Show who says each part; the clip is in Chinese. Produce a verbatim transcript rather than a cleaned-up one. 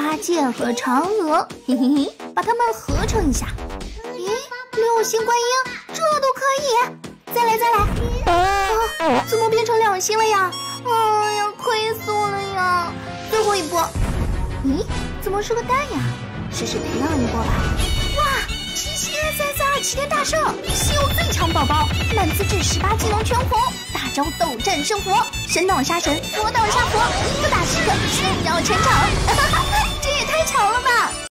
Speaker 1: 八戒和嫦娥，嘿嘿嘿，把它们合成一下。咦，六星观音，这都可以！再来再来！啊，怎么变成两星了呀？哎呀，亏死了呀！最后一波，咦，怎么是个蛋呀？试试别样一波吧。哇，七七三三二齐天大圣，西游最强宝宝，满资质十八技能全红，大招斗战胜佛，神挡杀神，佛挡杀佛，一个打十个，炫耀全场！哈哈哈，这也太强了吧！